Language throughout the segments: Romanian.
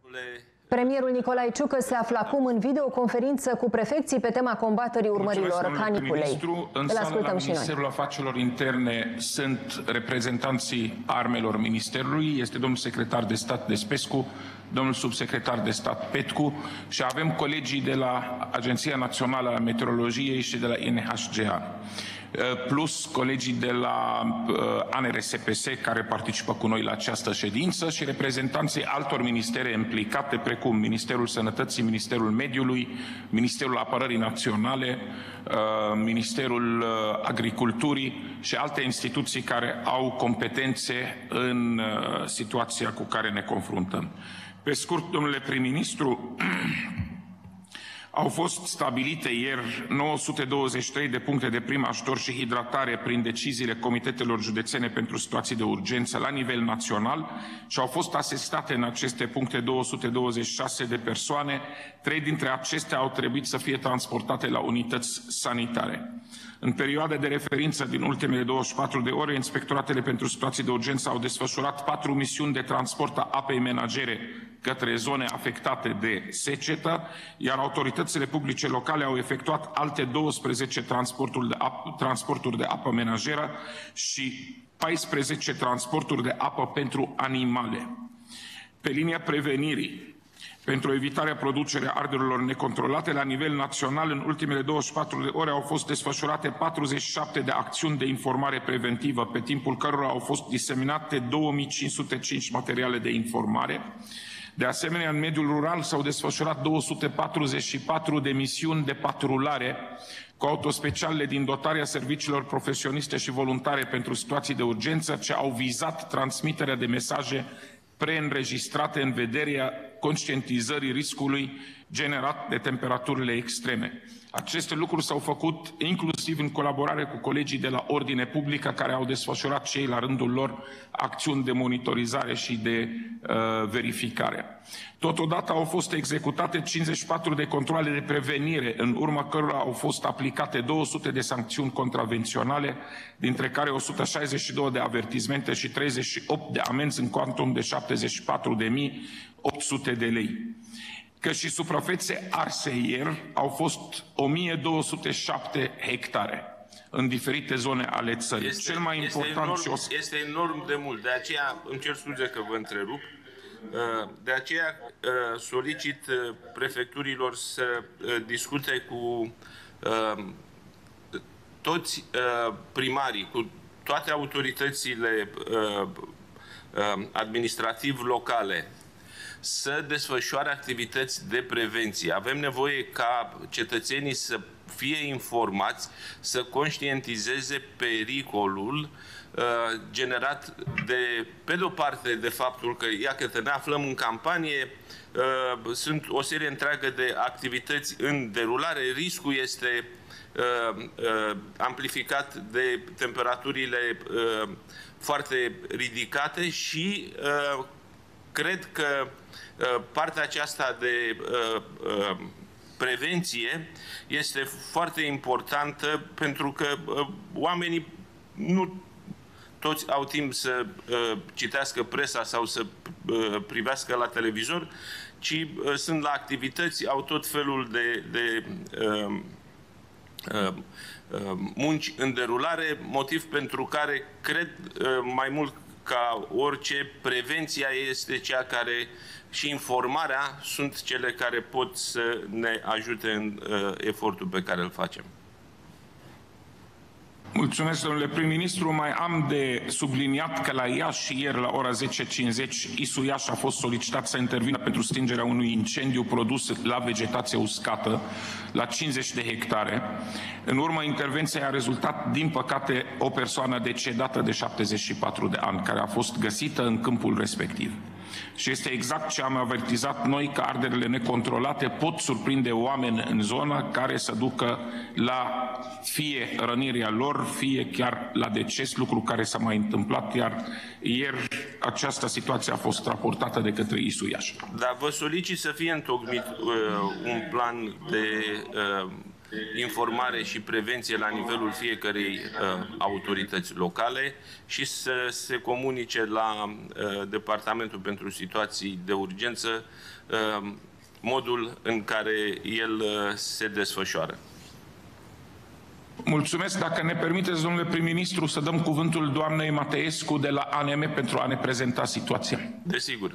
Premierul Nicolae Ciucă se află acum în videoconferință cu prefecții pe tema combaterii urmărilor caniculei. În sală la Ministerul Afacerilor Interne sunt reprezentanții armelor Ministerului, este domnul secretar de stat Despescu, domnul subsecretar de stat Petcu și avem colegii de la Agenția Națională a Meteorologiei și de la NHGA, plus colegii de la ANRSPS care participă cu noi la această ședință și reprezentanții altor ministere implicate, precum Ministerul Sănătății, Ministerul Mediului, Ministerul Apărării Naționale, Ministerul Agriculturii și alte instituții care au competențe în situația cu care ne confruntăm. Pe scurt, domnule prim-ministru, au fost stabilite ieri 923 de puncte de prim ajutor și hidratare prin deciziile comitetelor județene pentru situații de urgență la nivel național și au fost asistate în aceste puncte 226 de persoane. 3 dintre acestea au trebuit să fie transportate la unități sanitare. În perioada de referință din ultimele 24 de ore, inspectoratele pentru situații de urgență au desfășurat 4 misiuni de transport a apei menagere către zone afectate de secetă, iar autoritățile publice locale au efectuat alte 12 transporturi de apă menajeră și 14 transporturi de apă pentru animale. Pe linia prevenirii, pentru evitarea producerii arderilor necontrolate, la nivel național, în ultimele 24 de ore au fost desfășurate 47 de acțiuni de informare preventivă, pe timpul cărora au fost diseminate 2505 materiale de informare. De asemenea, în mediul rural s-au desfășurat 244 de misiuni de patrulare cu autospecialele din dotarea serviciilor profesioniste și voluntare pentru situații de urgență, ce au vizat transmiterea de mesaje preînregistrate în vederea conștientizării riscului generat de temperaturile extreme. Aceste lucruri s-au făcut inclusiv în colaborare cu colegii de la Ordine Publică, care au desfășurat și ei la rândul lor acțiuni de monitorizare și de verificare. Totodată au fost executate 54 de controale de prevenire, în urma cărora au fost aplicate 200 de sancțiuni contravenționale, dintre care 162 de avertizmente și 38 de amenzi în cuantum de 74.800 de lei. Că și suprafețe arse ieri au fost 1207 hectare în diferite zone ale țării. Cel mai important este enorm de mult, de aceea îmi cer scuze că vă întrerup. De aceea solicit prefecturilor să discute cu toți primarii, cu toate autoritățile administrativ locale, să desfășoare activități de prevenție. Avem nevoie ca cetățenii să fie informați, să conștientizeze pericolul generat de, pe de-o parte, de faptul că, iată, ne aflăm în campanie, sunt o serie întreagă de activități în derulare, riscul este amplificat de temperaturile foarte ridicate și cred că partea aceasta de prevenție este foarte importantă, pentru că oamenii nu toți au timp să citească presa sau să privească la televizor, ci sunt la activități, au tot felul de munci în derulare, motiv pentru care cred mai mult ca orice, prevenția este cea care și informarea sunt cele care pot să ne ajute în efortul pe care îl facem. Mulțumesc, domnule prim-ministru. Mai am de subliniat că la Iași, ieri, la ora 10:50, ISU Iași a fost solicitat să intervină pentru stingerea unui incendiu produs la vegetație uscată, la 50 de hectare. În urma intervenției a rezultat, din păcate, o persoană decedată de 74 de ani, care a fost găsită în câmpul respectiv. Și este exact ce am avertizat noi, că arderile necontrolate pot surprinde oameni în zonă care să ducă la fie rănirea lor, fie chiar la deces, lucru care s-a mai întâmplat, iar ieri această situație a fost raportată de către ISU Iași. Dar vă solicit să fie întocmit un plan de informare și prevenție la nivelul fiecărei autorități locale și să se comunice la Departamentul pentru Situații de Urgență modul în care el se desfășoară. Mulțumesc. Dacă ne permiteți, domnule prim-ministru, să dăm cuvântul doamnei Mateescu de la ANM pentru a ne prezenta situația. Desigur.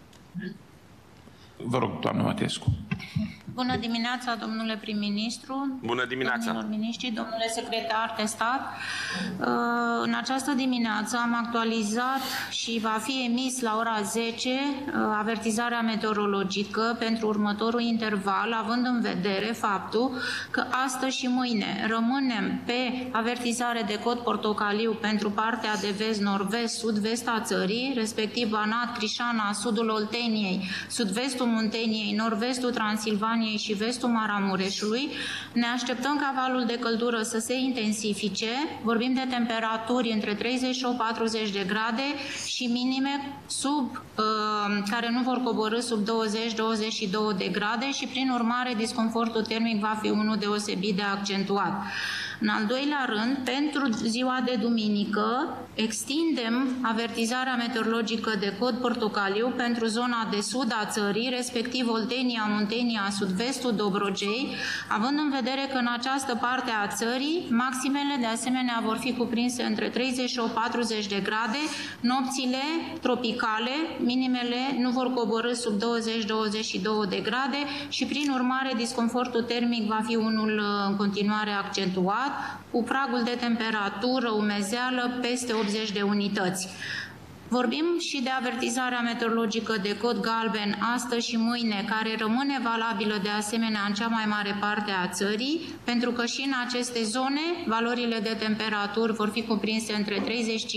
Vă rog, doamnă Mateescu. Bună dimineața, domnule prim-ministru. Bună dimineața. Domnilor miniștri, domnule secretar de stat. În această dimineață am actualizat și va fi emis la ora 10 avertizarea meteorologică pentru următorul interval, având în vedere faptul că astăzi și mâine rămânem pe avertizare de cod portocaliu pentru partea de vest, nord-vest, sud-vest a țării, respectiv Banat, Crișana, sudul Olteniei, sud-vestul Munteniei, nord-vestul Transilvaniei și vestul Maramureșului. Ne așteptăm ca valul de căldură să se intensifice. Vorbim de temperaturi între 38-40 de grade și minime care nu vor coborî sub 20-22 de grade și, prin urmare, disconfortul termic va fi unul deosebit de accentuat. În al doilea rând, pentru ziua de duminică, extindem avertizarea meteorologică de cod portocaliu pentru zona de sud a țării, respectiv Oltenia, Muntenia, sud-vestul Dobrogei, având în vedere că în această parte a țării, maximele de asemenea vor fi cuprinse între 38-40 de grade, nopțile tropicale, minimele nu vor coborî sub 20-22 de grade și, prin urmare, disconfortul termic va fi unul în continuare accentuat, cu pragul de temperatură, umezeală, peste 80 de unități. Vorbim și de avertizarea meteorologică de cod galben astăzi și mâine, care rămâne valabilă de asemenea în cea mai mare parte a țării, pentru că și în aceste zone valorile de temperaturi vor fi cuprinse între 35-37,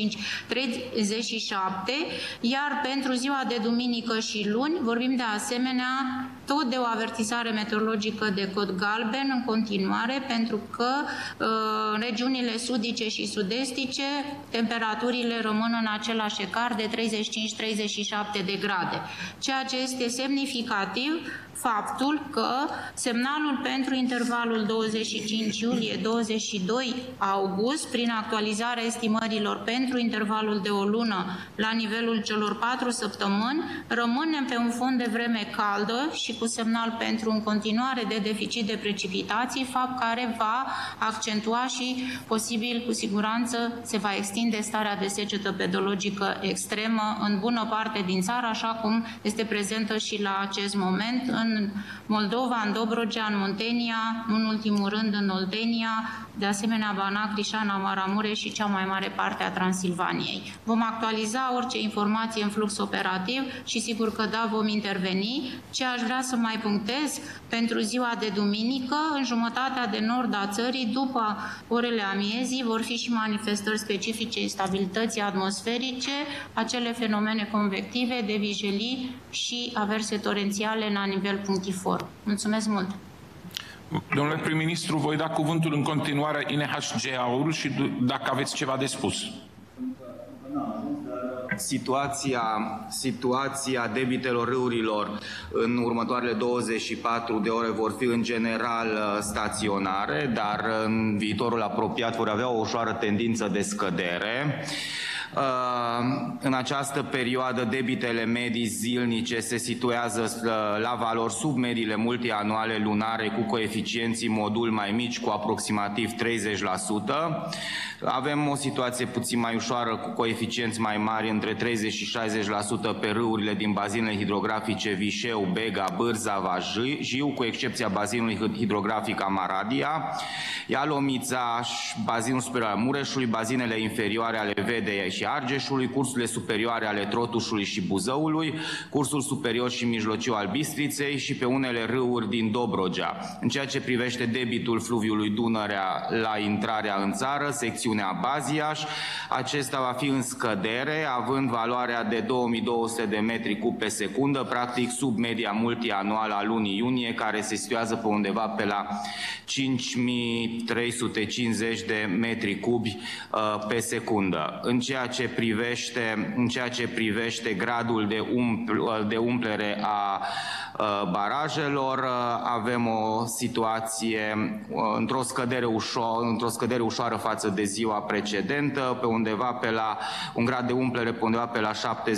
iar pentru ziua de duminică și luni vorbim de asemenea tot de o avertizare meteorologică de cod galben în continuare, pentru că în regiunile sudice și sud-estice temperaturile rămân în același ecar de 35-37 de grade. Ceea ce este semnificativ faptul că semnalul pentru intervalul 25 iulie-22 august, prin actualizarea estimărilor pentru intervalul de o lună la nivelul celor 4 săptămâni, rămânem pe un fond de vreme caldă și cu semnal pentru în continuare de deficit de precipitații, fapt care va accentua și posibil, cu siguranță, se va extinde starea de secetă pedologică extremă în bună parte din țară, așa cum este prezentă și la acest moment în Moldova, în Dobrogea, în Muntenia, în ultimul rând în Oltenia, de asemenea Banat, Crișana, Maramureș și cea mai mare parte a Transilvaniei. Vom actualiza orice informație în flux operativ și sigur că da, vom interveni. Ce aș vrea să mai punctez, pentru ziua de duminică, în jumătatea de nord a țării, după orele amiezii, vor fi și manifestări specifice instabilității atmosferice, acele fenomene convective de vijelii și averse torențiale la nivel punctiform. Mulțumesc mult! Domnule prim-ministru, voi da cuvântul în continuare INHGA-ul și dacă aveți ceva de spus. Situația debitelor râurilor în următoarele 24 de ore vor fi în general staționare, dar în viitorul apropiat vor avea o ușoară tendință de scădere. În această perioadă, debitele medii zilnice se situează la valori sub mediile multianuale lunare cu coeficienții modul mai mici, cu aproximativ 30%. Avem o situație puțin mai ușoară cu coeficienți mai mari, între 30 și 60% pe râurile din bazinele hidrografice Vișeu, Bega, Bârzava, Jiu, cu excepția bazinului hidrografic Amaradia, Ialomița, bazinul superior al Mureșului, bazinele inferioare ale Vedei și Argeșului, cursurile superioare ale Trotușului și Buzăului, cursul superior și mijlociu al Bistriței și pe unele râuri din Dobrogea. În ceea ce privește debitul fluviului Dunărea la intrarea în țară, secțiunea Baziaș, acesta va fi în scădere, având valoarea de 2200 de metri cub pe secundă, practic sub media multianuală a lunii iunie, care se situează pe undeva pe la 5350 de metri cubi pe secundă. În ceea ceea ce privește gradul de umplere a barajelor, avem o situație într-o scădere ușoară față de ziua precedentă, pe undeva pe la un grad de umplere pe undeva pe la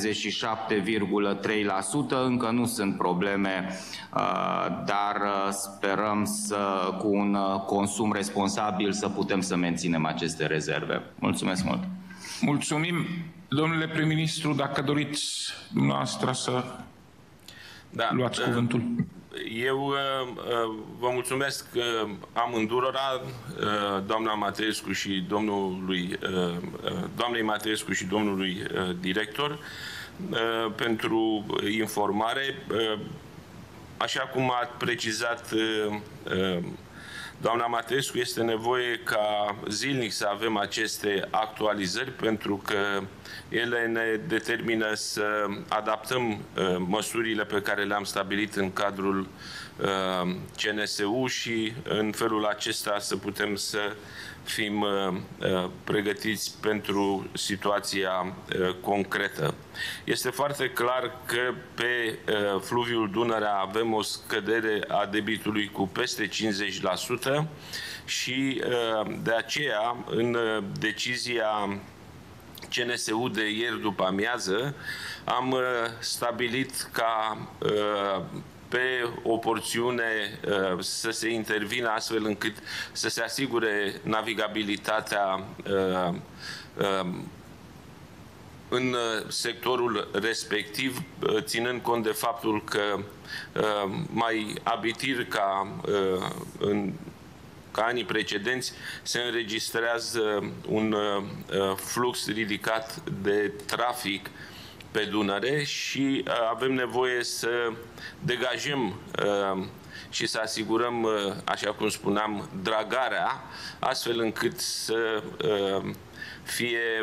77,3%. Încă nu sunt probleme, dar sperăm cu un consum responsabil să putem să menținem aceste rezerve. Mulțumesc mult! Mulțumim. Domnule prim-ministru, dacă doriți dumneavoastră să luați cuvântul. Eu vă mulțumesc amândurora, doamna Mateescu și doamnei Mateescu și domnului director, pentru informare. Așa cum a precizat doamna Mateescu, este nevoie ca zilnic să avem aceste actualizări, pentru că ele ne determină să adaptăm măsurile pe care le-am stabilit în cadrul CNSU și în felul acesta să putem să fim pregătiți pentru situația concretă. Este foarte clar că pe fluviul Dunărea avem o scădere a debitului cu peste 50% și de aceea în decizia CNSU de ieri după amiază am stabilit ca pe o porțiune să se intervină astfel încât să se asigure navigabilitatea în sectorul respectiv, ținând cont de faptul că mai abitir ca în anii precedenți se înregistrează un flux ridicat de trafic pe Dunăre și avem nevoie să degajăm și să asigurăm, așa cum spuneam, dragarea, astfel încât să fie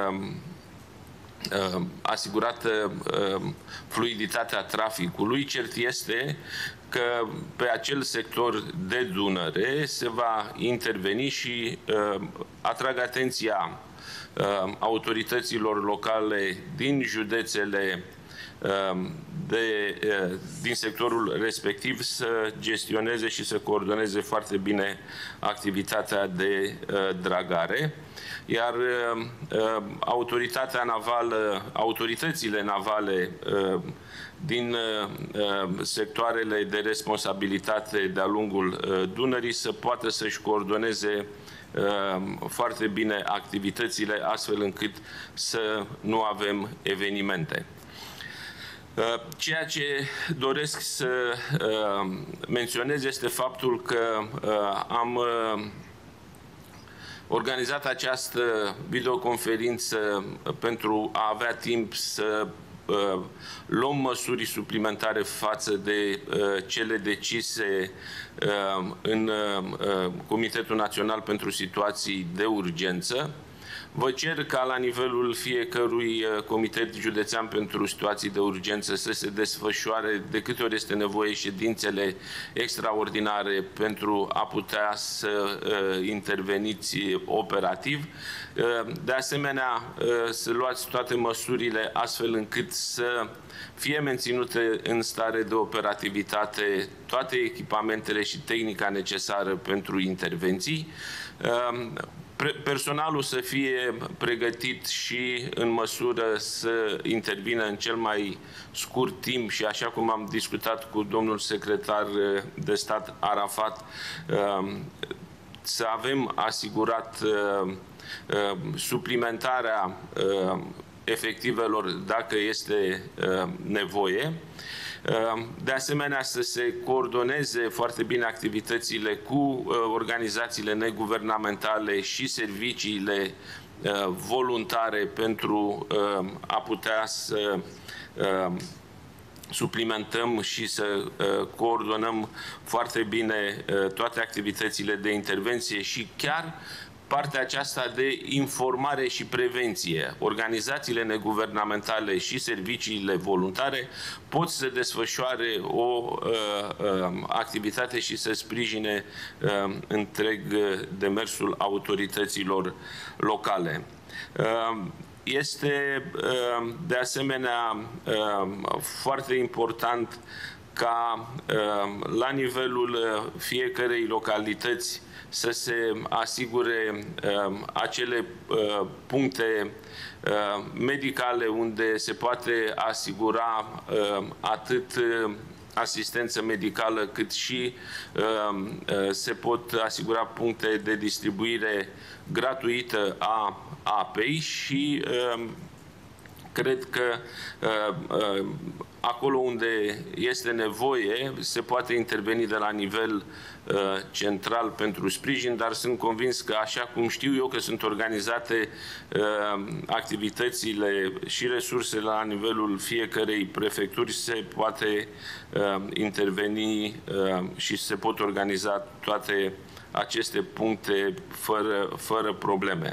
asigurată fluiditatea traficului. Cert este că pe acel sector de Dunăre se va interveni și atrag atenția autorităților locale din județele din sectorul respectiv să gestioneze și să coordoneze foarte bine activitatea de dragare, iar autoritățile navale din sectoarele de responsabilitate de-a lungul Dunării să poată să-și coordoneze foarte bine activitățile, astfel încât să nu avem evenimente. Ceea ce doresc să menționez este faptul că am organizat această videoconferință pentru a avea timp să luăm măsuri suplimentare față de cele decise în Comitetul Național pentru Situații de Urgență. Vă cer ca la nivelul fiecărui comitet județean pentru situații de urgență să se desfășoare de câte ori este nevoie ședințele extraordinare pentru a putea să interveniți operativ. De asemenea, să luați toate măsurile astfel încât să fie menținute în stare de operativitate toate echipamentele și tehnica necesară pentru intervenții. Personalul să fie pregătit și în măsură să intervină în cel mai scurt timp și, așa cum am discutat cu domnul secretar de stat Arafat, să avem asigurat suplimentarea efectivelor dacă este nevoie. De asemenea, să se coordoneze foarte bine activitățile cu organizațiile neguvernamentale și serviciile voluntare pentru a putea să suplimentăm și să coordonăm foarte bine toate activitățile de intervenție și chiar partea aceasta de informare și prevenție. Organizațiile neguvernamentale și serviciile voluntare pot să desfășoare o activitate și să sprijine întreg demersul autorităților locale. Este de asemenea foarte important ca la nivelul fiecărei localități să se asigure acele puncte medicale unde se poate asigura atât asistență medicală, cât și se pot asigura puncte de distribuire gratuită a apei și cred că acolo unde este nevoie se poate interveni de la nivel central pentru sprijin, dar sunt convins că, așa cum știu eu că sunt organizate activitățile și resursele la nivelul fiecărei prefecturi, se poate interveni și se pot organiza toate aceste puncte fără probleme.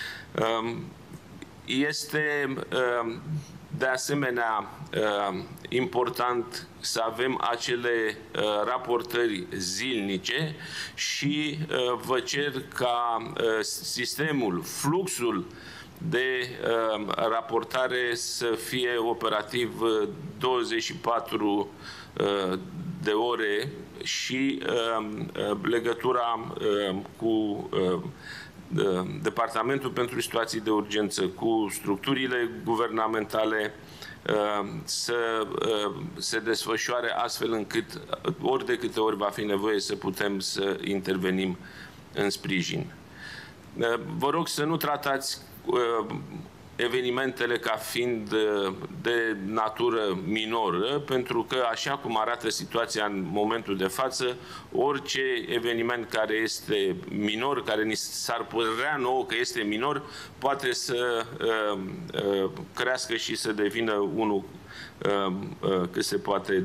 Este de asemenea important să avem acele raportări zilnice și vă cer ca sistemul, fluxul de raportare să fie operativ 24 de ore și legătura cu Departamentul pentru Situații de Urgență, cu structurile guvernamentale să se desfășoare astfel încât ori de câte ori va fi nevoie să putem să intervenim în sprijin. Vă rog să nu tratați evenimentele ca fiind de natură minoră, pentru că, așa cum arată situația în momentul de față, orice eveniment care este minor, care ni s-ar părea nouă că este minor, poate să crească și să devină unul cât se poate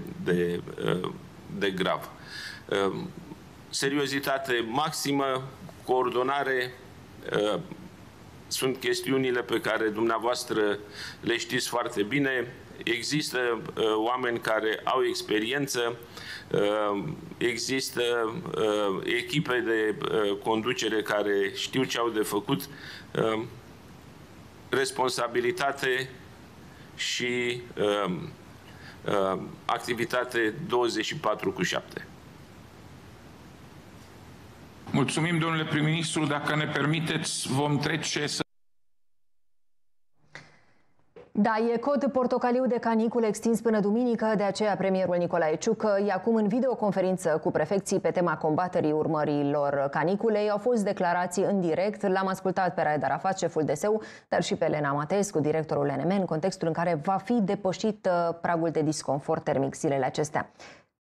de grav. Seriozitate maximă, coordonare, sunt chestiunile pe care dumneavoastră le știți foarte bine. Există oameni care au experiență, există echipe de conducere care știu ce au de făcut, responsabilitate și activitate 24/7. Mulțumim, domnule prim-ministru. Dacă ne permiteți, vom trece să... Da, e cod portocaliu de caniculă extins până duminică, de aceea premierul Nicolae Ciucă e acum în videoconferință cu prefecții pe tema combaterii urmărilor caniculei. Au fost declarații în direct, l-am ascultat pe Raed Arafat, șeful DSU, dar și pe Elena Matescu, directorul NM, în contextul în care va fi depășit pragul de disconfort termic zilele acestea.